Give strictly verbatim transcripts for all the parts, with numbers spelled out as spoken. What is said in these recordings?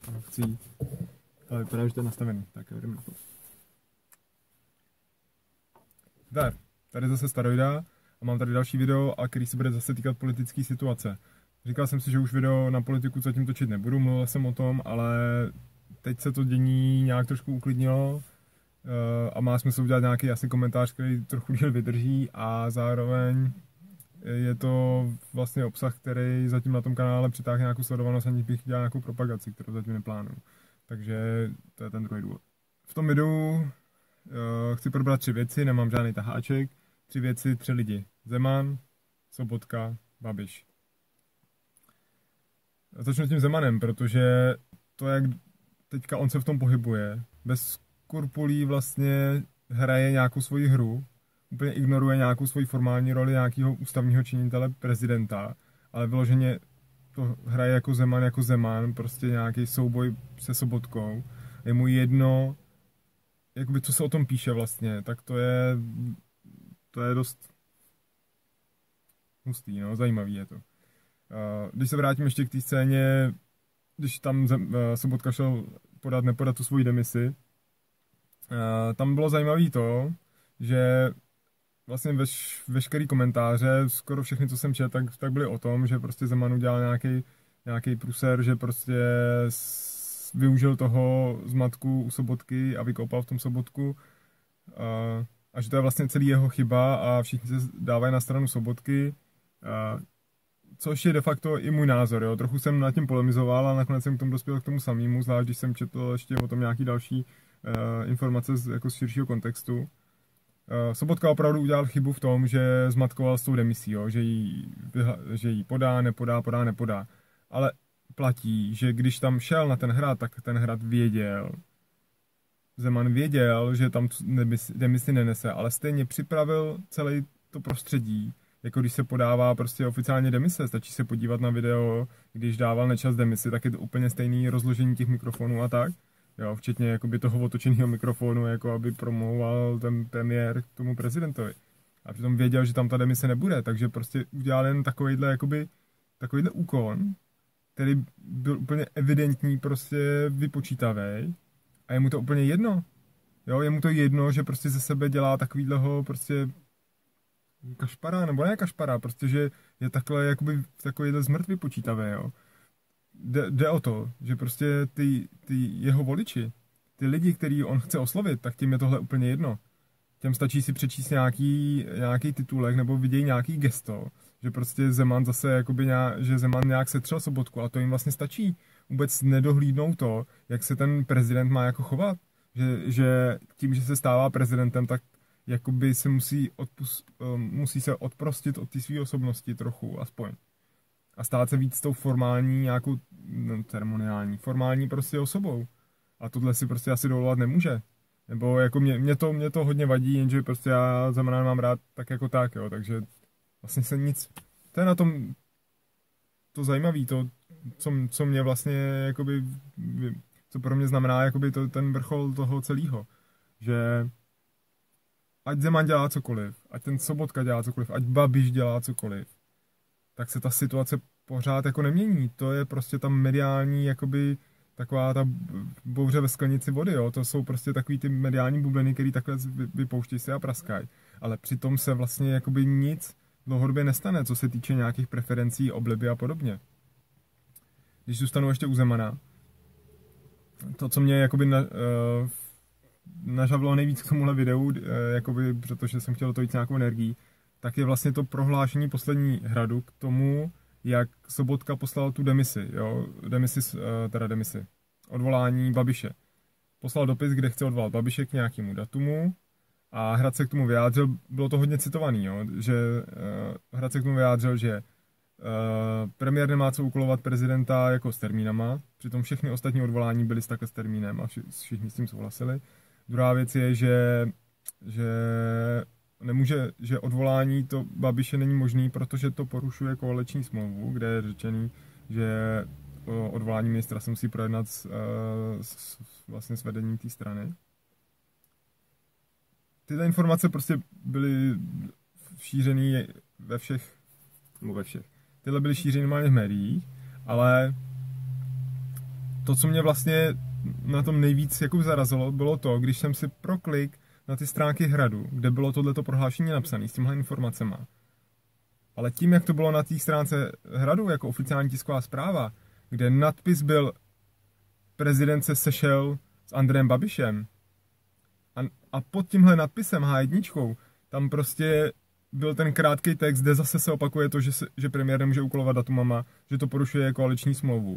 chci jít. Ale vypadá, že to je nastavený, tak jo, jdeme na to. Dar, tady zase Staroida a mám tady další video, a který se bude zase týkat politické situace. Říkal jsem si, že už video na politiku zatím točit nebudu, mluvil jsem o tom, ale teď se to dění nějak trošku uklidnilo a má smysl udělat nějaký asi komentář, který trochu díl vydrží, a zároveň je to vlastně obsah, který zatím na tom kanále přitáhne nějakou sledovanost, aniž bych dělal nějakou propagaci, kterou zatím neplánuju. Takže to je ten druhý důvod. V tom videu uh, chci probrat tři věci, nemám žádný taháček. Tři věci, tři lidi. Zeman, Sobotka, Babiš. Začnu tím Zemanem, protože to, jak teďka on se v tom pohybuje, bez skrupulí vlastně hraje nějakou svoji hru, úplně ignoruje nějakou svoji formální roli nějakého ústavního činitele prezidenta, ale vyloženě to hraje jako Zeman, jako Zeman, prostě nějaký souboj se Sobotkou. Je mu jedno, jakoby co se o tom píše vlastně, tak to je, to je dost hustý, no, zajímavý je to. Když se vrátím ještě k té scéně, když tam Sobotka šel podat, nepodat tu svoji demisi, tam bylo zajímavé to, že vlastně veš, veškerý komentáře, skoro všechny, co jsem četl, tak, tak byly o tom, že prostě Zeman udělal nějaký, nějaký pruser, že prostě s, využil toho zmatku u Sobotky a vykopal v tom Sobotku a, a že to je vlastně celý jeho chyba a všichni se dávají na stranu Sobotky, a, což je de facto i můj názor, jo. Trochu jsem nad tím polemizoval a nakonec jsem k tomu dospěl k tomu samému, zvlášť když jsem četl ještě o tom nějaký další uh, informace z, jako z širšího kontextu. Sobotka opravdu udělal chybu v tom, že zmatkoval s tou demisí, jo? Že, jí, že jí podá, nepodá, podá, nepodá. Ale platí, že když tam šel na ten hrad, tak ten hrad věděl. Zeman věděl, že tam demisi, demisi nenese, ale stejně připravil celé to prostředí, jako když se podává prostě oficiálně demise. Stačí se podívat na video, když dával Nečas demisi, tak je to úplně stejný rozložení těch mikrofonů a tak. Jo, včetně jakoby toho otočeného mikrofonu, jako aby promlouval ten premiér k tomu prezidentovi. A přitom věděl, že tam ta demise nebude, takže prostě udělal jen takovýhle, jakoby, takovýhle úkon, který byl úplně evidentní, prostě vypočítavý, a je mu to úplně jedno. Jo, je mu to jedno, že prostě ze sebe dělá takovýhleho prostě kašpara, nebo ne kašpara, prostě, že je takhle, jakoby takovýhle zmrt vypočítavý, jo. Jde, jde o to, že prostě ty, ty jeho voliči, ty lidi, který on chce oslovit, tak tím je tohle úplně jedno. Těm stačí si přečíst nějaký, nějaký titulek nebo vidějí nějaký gesto, že prostě Zeman zase, jakoby nějak, že Zeman nějak setřel Sobotku, a to jim vlastně stačí. Vůbec nedohlídnou to, jak se ten prezident má jako chovat. Že, že tím, že se stává prezidentem, tak jakoby se musí, odpust, musí se odprostit od té své osobnosti trochu, aspoň. A stát se víc s tou formální, nějakou no, ceremoniální, formální prostě osobou. A tohle si prostě asi dovolovat nemůže. Nebo jako mě, mě, to, mě to hodně vadí, jenže prostě já Zemana mám rád tak jako tak, jo. Takže vlastně se nic... To je na tom to zajímavé, to, co, co mě vlastně, jakoby, co pro mě znamená, jakoby to, ten vrchol toho celého. Že ať Zeman dělá cokoliv, ať ten Sobotka dělá cokoliv, ať Babiš dělá cokoliv, tak se ta situace pořád jako nemění. To je prostě ta mediální, jakoby taková ta bouře ve sklenici vody, jo. To jsou prostě takový ty mediální bubliny, který takhle vypouštějí se a praskají. Ale přitom se vlastně jakoby nic dlouhodobě nestane, co se týče nějakých preferencí, obliby a podobně. Když zůstanu ještě u Zemana, to, co mě jakoby na, uh, nažavilo nejvíc k tomuhle videu, uh, jakoby, protože jsem chtěl to jít s nějakou energií, tak je vlastně to prohlášení poslední Hradu k tomu, jak Sobotka poslal tu demisi, jo, demisi, teda demisi, odvolání Babiše. Poslal dopis, kde chce odvolat Babiše k nějakému datumu a Hrad se k tomu vyjádřil, bylo to hodně citovaný, jo, že uh, Hrad se k tomu vyjádřil, že uh, premiér nemá co úkolovat prezidenta jako s termínama, přitom všechny ostatní odvolání byly s takhle s termínem a všichni s tím souhlasili. Druhá věc je, že, že nemůže, že odvolání to Babiše není možný, protože to porušuje koaliční smlouvu, kde je řečený, že odvolání ministra se musí projednat s, s, vlastně s vedením té strany. Tyhle informace prostě byly šířený ve všech, nebo ve všech. Tyhle byly šířeny normálně v médiích, ale to, co mě vlastně na tom nejvíc jako zarazilo, bylo to, když jsem si pro klik na ty stránky Hradu, kde bylo tohleto prohlášení napsané s těmhle informacema. Ale tím, jak to bylo na té stránce Hradu, jako oficiální tisková zpráva, kde nadpis byl prezident se sešel s Andrejem Babišem a, a pod tímhle nadpisem há jedna tam prostě byl ten krátký text, kde zase se opakuje to, že, se, že premiér nemůže úkolovat datumama, že to porušuje koaliční smlouvu.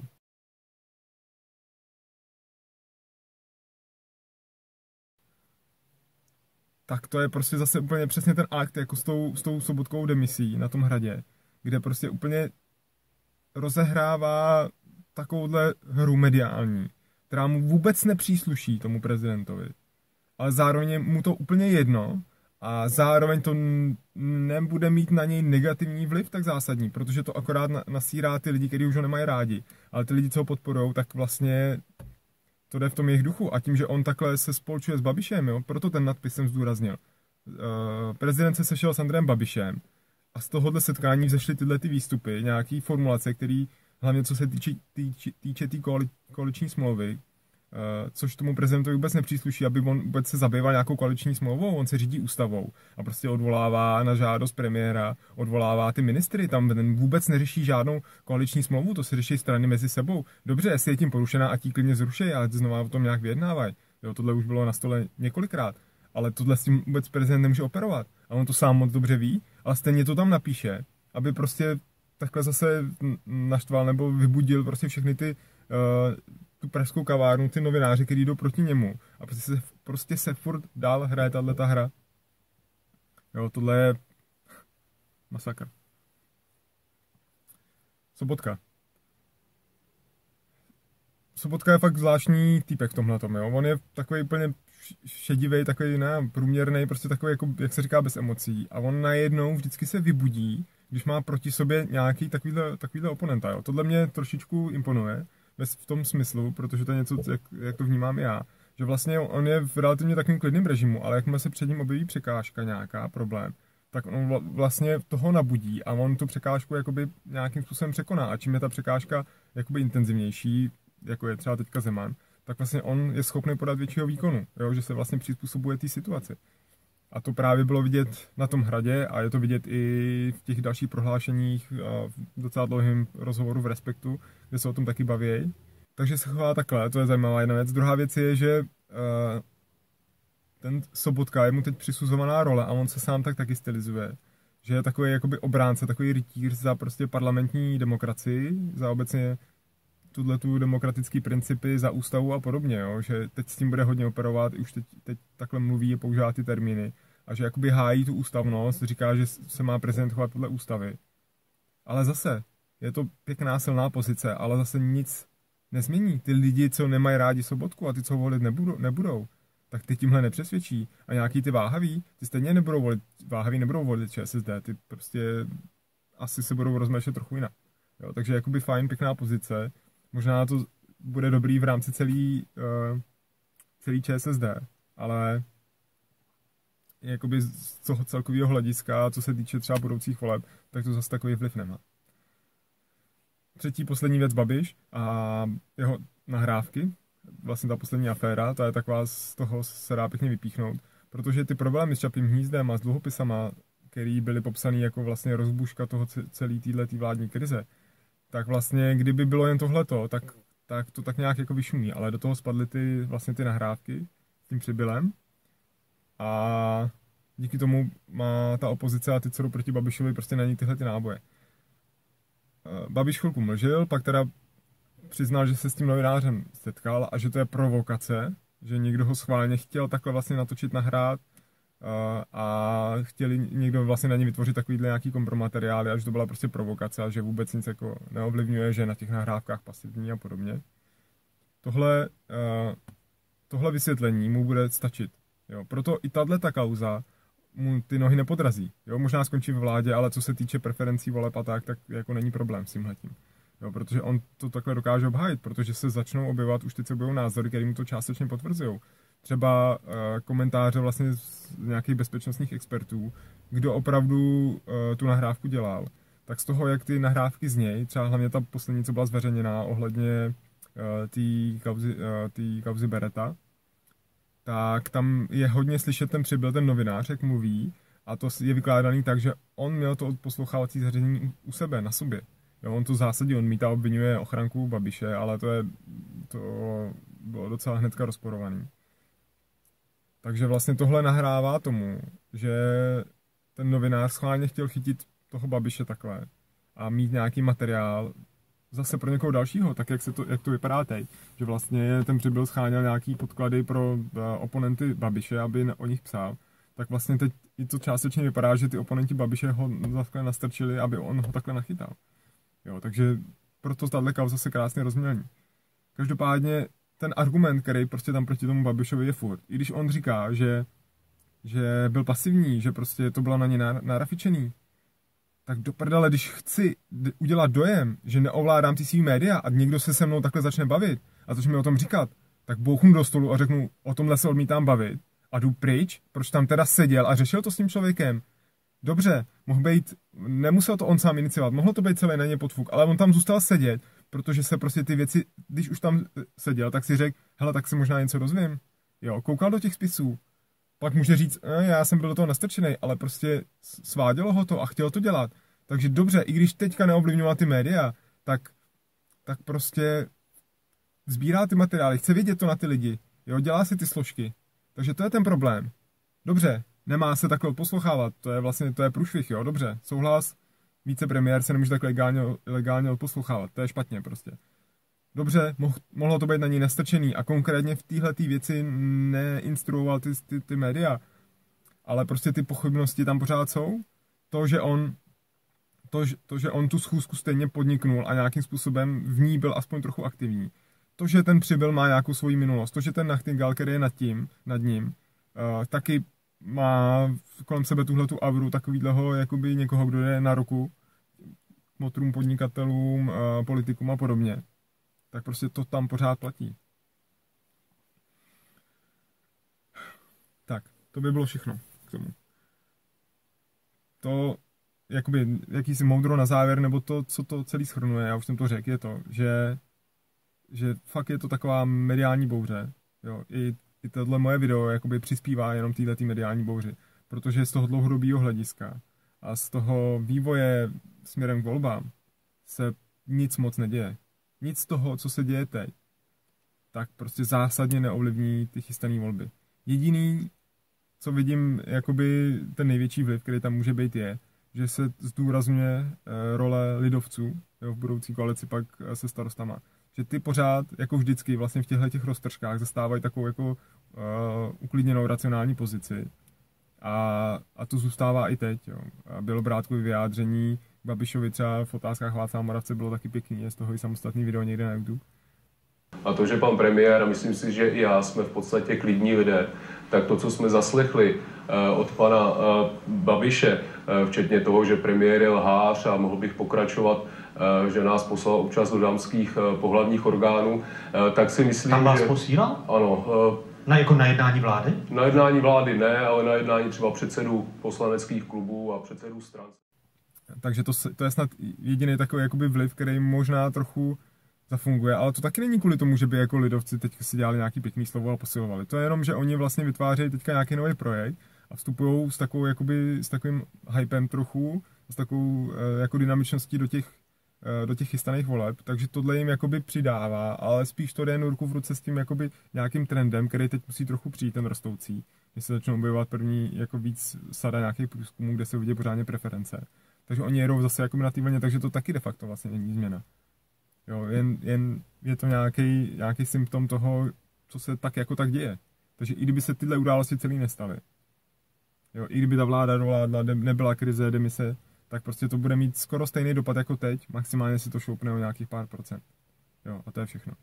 Tak to je prostě zase úplně přesně ten akt, jako s tou, s tou Sobotkovou demisí na tom Hradě, kde prostě úplně rozehrává takovouhle hru mediální, která mu vůbec nepřísluší tomu prezidentovi. Ale zároveň je mu to úplně jedno a zároveň to nebude mít na něj negativní vliv tak zásadní, protože to akorát nasírá ty lidi, kteří už ho nemají rádi. Ale ty lidi, co ho podporují, tak vlastně to jde v tom jejich duchu. A tím, že on takhle se spolčuje s Babišem, jo, proto ten nadpis jsem zdůraznil. Uh, prezident se sešel s Andrejem Babišem a z tohohle setkání vzešly tyhle ty výstupy, nějaký formulace, které hlavně co se týče té týče, týče tý koali, koaliční smlouvy, uh, což tomu prezidentovi vůbec nepřísluší, aby on vůbec se zabýval nějakou koaliční smlouvou, on se řídí ústavou a prostě odvolává na žádost premiéra, odvolává ty ministry, tam ten vůbec neřeší žádnou koaliční smlouvu, to se řeší strany mezi sebou. Dobře, jestli je tím porušená, a tí klidně zrušej, ale znova o tom nějak vyjednávají. Jo, tohle už bylo na stole několikrát, ale tohle s tím vůbec prezident nemůže operovat. A on to sám moc dobře ví, ale stejně to tam napíše, aby prostě takhle zase naštval nebo vybudil prostě všechny ty uh, tu pražskou kavárnu, ty novináři, kteří jdou proti němu. A prostě se, prostě se furt dál hraje tato hra. Jo, tohle je masakr. Sobotka. Sobotka je fakt zvláštní týpek v tomhletom, jo. On je takový úplně šedivý, takový ne, průměrný, prostě takový, jako, jak se říká, bez emocí. A on najednou vždycky se vybudí, když má proti sobě nějaký takovýhle, takovýhle oponenta, jo. Tohle mě trošičku imponuje, v tom smyslu, protože to je něco, jak, jak to vnímám já, že vlastně on je v relativně takovým klidným režimu, ale jakmile se před ním objeví překážka nějaká, problém, tak on vlastně toho nabudí a on tu překážku jakoby nějakým způsobem překoná. A čím je ta překážka jakoby intenzivnější, jako je třeba teďka Zeman, tak vlastně on je schopný podat většího výkonu, jo? Že se vlastně přizpůsobuje té situaci. A to právě bylo vidět na tom Hradě a je to vidět i v těch dalších prohlášeních a v docela dlouhém rozhovoru v Respektu, kde se o tom taky baví. Takže se chová takhle, to je zajímavá jedna věc. Druhá věc je, že uh, ten Sobotka je mu teď přisuzovaná role a on se sám tak taky stylizuje. Že je takový jakoby obránce, takový rytíř za prostě parlamentní demokracii, za obecně tu demokratický principy, za ústavu a podobně, jo? Že teď s tím bude hodně operovat, už teď, teď takhle mluví a používá ty termíny a že jakoby hájí tu ústavnost, říká, že se má prezident chovat podle ústavy. Ale zase, je to pěkná silná pozice, ale zase nic nezmění. Ty lidi, co nemají rádi Sobotku a ty, co ho volit nebudou, nebudou, tak ty tímhle nepřesvědčí. A nějaký ty váhaví, ty stejně nebudou volit, váhaví nebudou volit ČSSD, ty prostě asi se budou rozmýšlet trochu jinak. Jo? Takže jakoby fajn, pěkná pozice. Možná to bude dobrý v rámci celý, uh, celý ČSSD, ale jakoby z toho celkového hlediska, co se týče třeba budoucích voleb, tak to zase takový vliv nemá. Třetí, poslední věc Babiš a jeho nahrávky, vlastně ta poslední aféra, ta je taková, z toho se dá pěkně vypíchnout, protože ty problémy s Čapím hnízdem a s dluhopisama, který byly popsaný jako vlastně rozbuška toho celé této vládní krize, tak vlastně, kdyby bylo jen tohleto, tak, tak to tak nějak jako vyšumí, ale do toho spadly ty, vlastně ty nahrávky s tím Přibylem a díky tomu má ta opozice a ty, co jdou proti Babišovi, prostě na ní tyhle ty náboje. Babiš chvilku mlžil, pak teda přiznal, že se s tím novinářem setkal a že to je provokace, že někdo ho schválně chtěl takhle vlastně natočit, nahrát a chtěli někdo vlastně na ně vytvořit takovýhle nějaký kompromateriály a že to byla prostě provokace a že vůbec nic jako neovlivňuje, že na těch nahrávkách pasivní a podobně. Tohle, tohle vysvětlení mu bude stačit. Jo. Proto i tato kauza mu ty nohy nepodrazí. Jo. Možná skončí ve vládě, ale co se týče preferencí voleb a tak, tak jako není problém s tímhletím. Jo, protože on to takhle dokáže obhájit, protože se začnou objevovat už teď se objevují názory, které mu to částečně potvrzují. Třeba uh, komentáře vlastně z nějakých bezpečnostních expertů, kdo opravdu uh, tu nahrávku dělal. Tak z toho, jak ty nahrávky z něj, třeba hlavně ta poslední, co byla zveřejněná ohledně té kauzy, té kauzy Beretta, tak tam je hodně slyšet ten přibyl, ten novinář, jak mluví, a to je vykládaný tak, že on měl to poslouchávací zařízení u sebe, na sobě. Jo, on to v zásadě odmítá, obvinuje ochranku Babiše, ale to, je, to bylo docela hnedka rozporovaný. Takže vlastně tohle nahrává tomu, že ten novinář schválně chtěl chytit toho Babiše takhle a mít nějaký materiál zase pro někoho dalšího, tak jak, se to, jak to vypadá teď. Že vlastně ten Přibyl scháněl nějaký podklady pro uh, oponenty Babiše, aby o nich psal. Tak vlastně teď i to částečně vypadá, že ty oponenti Babiše ho takhle nastrčili, aby on ho takhle nachytal. Jo, takže proto tahle kauza se krásně rozmělní. Každopádně ten argument, který prostě tam proti tomu Babišovi je furt. I když on říká, že, že byl pasivní, že prostě to bylo na ně narafičený, tak do prdele, když chci udělat dojem, že neovládám ty svý média a někdo se se mnou takhle začne bavit a začne mi o tom říkat, tak bouchnu do stolu a řeknu, o tomhle se odmítám bavit a jdu pryč, proč tam teda seděl a řešil to s tím člověkem. Dobře, mohl být, nemusel to on sám iniciovat, mohlo to být celé na ně podfuk, ale on tam zůstal sedět, protože se prostě ty věci, když už tam seděl, tak si řekl, hele, tak se možná něco dozvím. Jo, koukal do těch spisů. Pak může říct, e, já jsem byl do toho nastrčený, ale prostě svádělo ho to a chtěl to dělat. Takže dobře, i když teďka neovlivňoval ty média, tak, tak prostě sbírá ty materiály, chce vidět to na ty lidi, jo, dělá si ty složky. Takže to je ten problém. Dobře, nemá se takhle odposlouchávat, to je vlastně, to je průšvih, jo, dobře, souhlas, vicepremiér se nemůže tak legálně, legálně odposlouchávat, to je špatně prostě. Dobře, moh, mohlo to být na něj nastrčený a konkrétně v téhletý věci neinstruoval ty, ty, ty média, ale prostě ty pochybnosti tam pořád jsou. To, že on to, to, že on tu schůzku stejně podniknul a nějakým způsobem v ní byl aspoň trochu aktivní. To, že ten Přibyl má nějakou svoji minulost, to, že ten Nachtigal, který je nad tím, nad ním, uh, taky má kolem sebe tuhletu auru takovýhleho, jakoby někoho, kdo je na ruku motrům, podnikatelům, uh, politikům a podobně. Tak prostě to tam pořád platí. Tak, to by bylo všechno k tomu. To, jakoby, jakýsi moudro na závěr, nebo to, co to celý shrnuje, já už jsem to řekl, je to, že, že fakt je to taková mediální bouře. Jo, i, i tohle moje video jakoby přispívá jenom této mediální bouři, protože z toho dlouhodobého hlediska a z toho vývoje směrem k volbám se nic moc neděje. Nic z toho, co se děje teď, tak prostě zásadně neovlivní ty chystané volby. Jediný, co vidím, jakoby ten největší vliv, který tam může být, je, že se zdůrazňuje uh, role lidovců, jo, v budoucí koalici pak uh, se starostama. Že ty pořád, jako vždycky, vlastně v těchto těch roztržkách zastávají takovou jako uh, uklidněnou racionální pozici. A, a to zůstává i teď. Jo. A Bělobrádkovi vyjádření Babišovi třeba v otázkách Václava Moravce bylo taky pěkný, je z toho i samostatný video někde na YouTube. A to, že pan premiér, a myslím si, že i já jsme v podstatě klidní lidé, tak to, co jsme zaslechli uh, od pana uh, Babiše, uh, včetně toho, že premiér je lhář a mohl bych pokračovat, uh, že nás poslal občas do dámských uh, pohlavních orgánů, uh, tak si myslím, Tam vás že... posílal? Ano. Uh, na, jako na jednání vlády? Na jednání vlády ne, ale na jednání třeba předsedů poslaneckých klubů a předsedů stran. Takže to, to je snad jediný takový jakoby vliv, který možná trochu zafunguje, ale to taky není kvůli tomu, že by jako lidovci teď si dělali nějaký pěkný slovo a posilovali. To je jenom, že oni vlastně vytvářejí teďka nějaký nový projekt a vstupují s takovou jakoby, s takovým hypem trochu, s takovou jako dynamičností do těch, do těch chystaných voleb, takže tohle jim jakoby přidává, ale spíš to jde jen ruku v ruce s tím jakoby nějakým trendem, který teď musí trochu přijít, ten rostoucí, když se začnou objevovat první jako víc sada nějakých průzkumů, kde se uvidí pořádně preference. Takže oni jedou zase jako na té vlně, takže to taky de facto vlastně není změna. Jo, jen, jen je to nějaký, nějaký symptom toho, co se tak jako tak děje. Takže i kdyby se tyhle události celý nestaly, jo, i kdyby ta vláda dovládla, nebyla krize, demise, tak prostě to bude mít skoro stejný dopad jako teď, maximálně si to šoupne o nějakých pár procent. Jo, a to je všechno.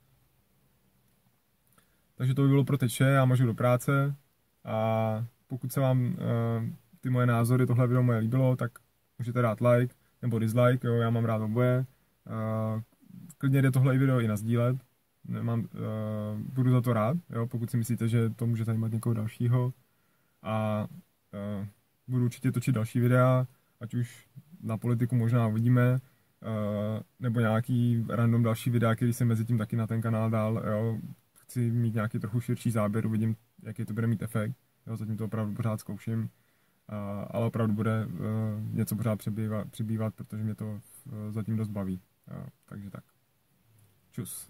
Takže to by bylo pro teď vše, já můžu do práce a pokud se vám uh, ty moje názory, tohle video moje líbilo, tak můžete dát like nebo dislike, jo, já mám rád oboje. Uh, klidně jde tohle video i nasdílet, Nemám, uh, budu za to rád, jo, pokud si myslíte, že to může zajímat někoho dalšího a uh, budu určitě točit další videa, ať už na politiku možná uvidíme, nebo nějaký random další videa, který jsem mezi tím taky na ten kanál dal, jo. Chci mít nějaký trochu širší záběr, uvidím, jaký to bude mít efekt, jo, zatím to opravdu pořád zkouším, ale opravdu bude něco pořád přibývat, přibývat protože mě to zatím dost baví, jo. Takže tak. Čus.